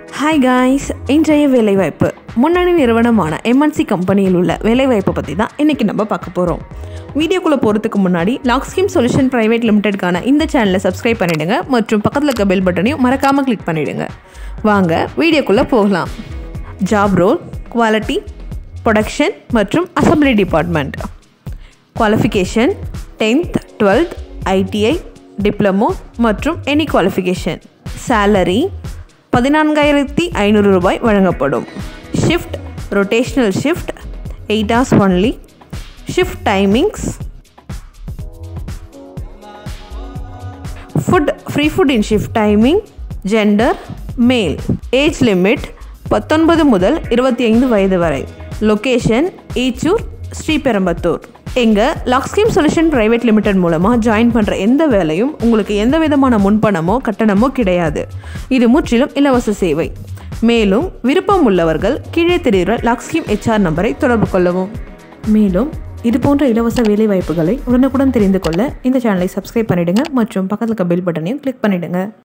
Hi guys, இன்றைய வேலைவாய்ப்பு முன்னணி நிறுவனமான MNC கம்பெனியில் உள்ள வேலைவாய்ப்பை பற்றி தான் இன்றைக்கி நம்ம பார்க்க போகிறோம். வீடியோக்குள்ளே போகிறதுக்கு முன்னாடி LogSkiM சொல்யூஷன் பிரைவேட் லிமிடெட்கான இந்த சேனலை சப்ஸ்கிரைப் பண்ணிவிடுங்க மற்றும் பக்கத்தில் இருக்க பெல் பட்டனையும் மறக்காமல் கிளிக் பண்ணிவிடுங்க. வாங்க வீடியோக்குள்ளே போகலாம். ஜாப் ரோல், குவாலிட்டி, ப்ரொடக்ஷன் மற்றும் assembly department. Qualification 10th, 12th, ITI, diploma மற்றும் எனி குவாலிஃபிகேஷன். சேலரி 14,500 ரூபாய் வழங்கப்படும். Shift rotational shift, 8 hours only. Shift timings food free food in shift timing. Gender male. Age limit 19 முதல் 25 வயது வரை. Location Echur, Sriperumbudur. எங்கள் LogSkiM solution private limited மூலமாக join பண்ணுற எந்த வேலையும் உங்களுக்கு எந்த விதமான முன்பணமோ கட்டணமோ கிடையாது. இது முற்றிலும் இலவச சேவை. மேலும் விருப்பம் உள்ளவர்கள் கீழே தெரிகிற LogSkiM HR நம்பரை தொடர்பு கொள்ளவும். மேலும் இது போன்ற இலவச வேலை வாய்ப்புகளை உடனுக்குடன் தெரிந்து கொள்ள இந்த சேனலை சப்ஸ்கிரைப் பண்ணிவிடுங்க மற்றும் பக்கத்தில் இருக்க பெல் பட்டனையும் கிளிக் பண்ணிவிடுங்க.